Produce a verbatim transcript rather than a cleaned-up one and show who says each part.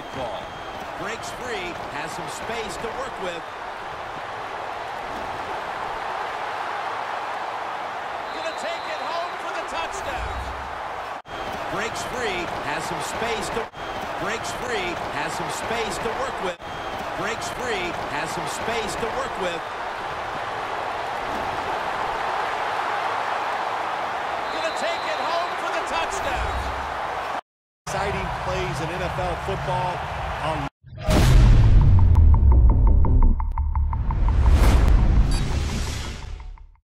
Speaker 1: football. Breaks free, has some space to work with. Gonna take it home for the touchdown. Breaks free, has some space to breaks free, has some space to work with. Breaks free, has some space to work with. Gonna take it home for the touchdown.
Speaker 2: Exciting plays in N F L football on